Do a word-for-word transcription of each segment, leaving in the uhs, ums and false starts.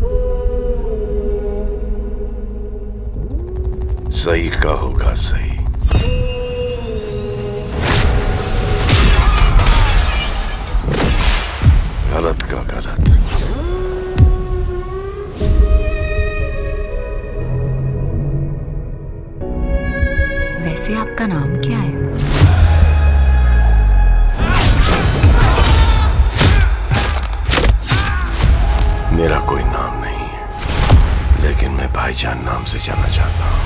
सही का होगा सही। गलत का गलत। वैसे आपका नाम क्या है? मेरा कोई नाम नहीं है, लेकिन मैं भाईजान नाम से जाना चाहता हूँ।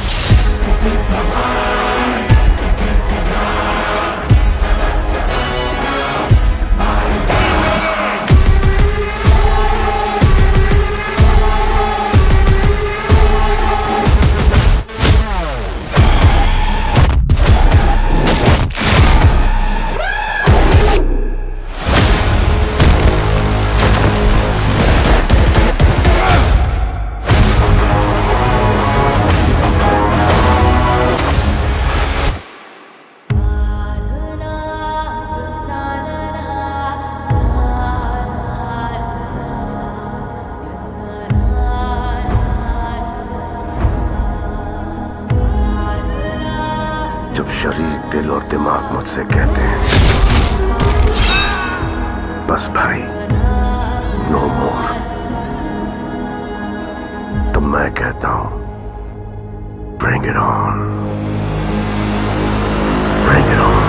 शरीर, दिल और दिमाग मुझसे कहते हैं बस भाई, नो मोर, तो मैं कहता हूं bring it on, bring it on.